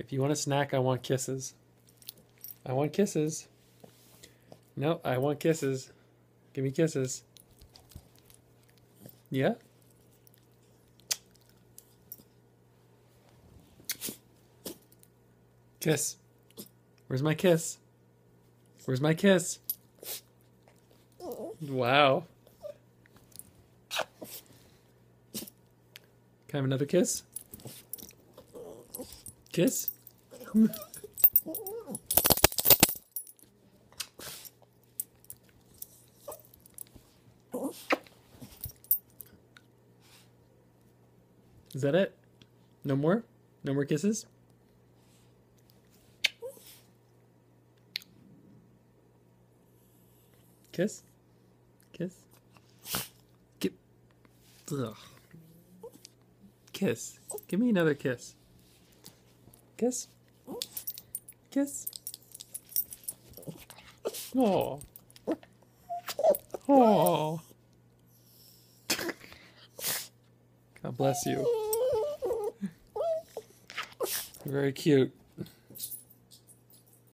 If you want a snack, I want kisses. I want kisses. No, I want kisses. Give me kisses. Yeah? Kiss. Where's my kiss? Where's my kiss? Wow. Can I have another kiss? Kiss? Is that it? No more? No more kisses? Kiss? Kiss? Give, ugh. Kiss. Give me another kiss. Kiss? Kiss? Oh. Oh. God bless you. You're very cute.